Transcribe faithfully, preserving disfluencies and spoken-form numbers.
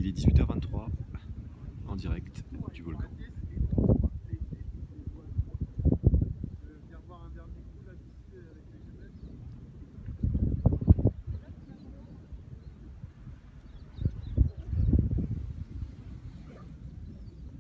Il est dix-huit heures vingt-trois en direct du volcan.